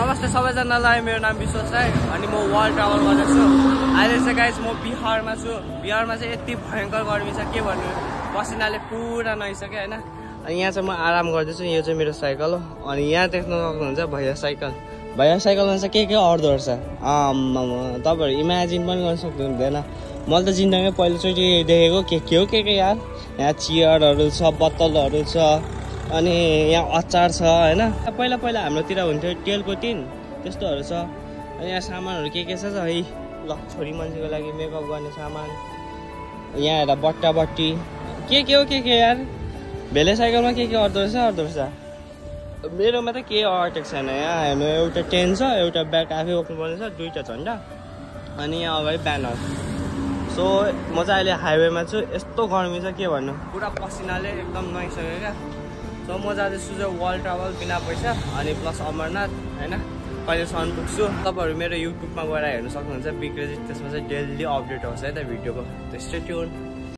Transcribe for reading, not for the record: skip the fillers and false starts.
नमस्ते सबैजनालाई, मेरो नाम विश्वास राई अनि म वर्ल्ड ट्राभल गर्दैछु। अहिले चाहिँ गाइस म बिहारमा छु। बिहारमा चाहिँ यति भयङ्कर गर्मी छ, के भन्नु, पसिनाले पुरा नुहाइसक्यो हैन। अनि यहाँ चाहिँ म आराम गर्दैछु। यो चाहिँ मेरो साइकल हो। अनि यहाँ देख्न सक्नुहुन्छ भैया साइकलमा चाहिँ के अर्दो रहेछ। तपाईँहरू इमेजिन पनि गर्न सक्नुहुँदैन। मैले त जिन्दगीमा पहिलोचोटि देखेको के हो के यार। यहाँ चियरहरू छ, बोतलहरू छ, अनि यहाँ अचार छ हैन। पहिला हाम्रोतिर हुन्थ्यो तेलको टिन, त्यस्तोहरू छ। अनि यहाँ सामानहरू के छ है, ल छोरी मान्छेको लागि मेकअप गर्ने सामान। यहाँ हेर बट्टी के हो यार। भेले साइकलमा के अर्दो रहेछ। मेरोमा त के अटेको छैन। यहाँ हेर्नु, एउटा टेन छ, एउटा ब्याग आफै बोक्नुपर्ने छ, दुईटा झन्डा, अनि यहाँ अगाडि ब्यानर। सो म चाहिँ अहिले हाइवेमा छु। यस्तो गर्मी छ के भन्नु, पुरा पसिनाले एकदम नुहाइसक्यो क्या। सो म जाँदैछु चाहिँ वर्ल्ड ट्राभल बिना पैसा अनि प्लस अमरनाथ हैन। कहिलेसम्म पुग्छु तपाईँहरू मेरो युट्युबमा गएर हेर्नु सक्नुहुन्छ, बिग्रेजी। त्यसमा चाहिँ डेली अपडेट आउँछ है त भिडियोको। Stay tune.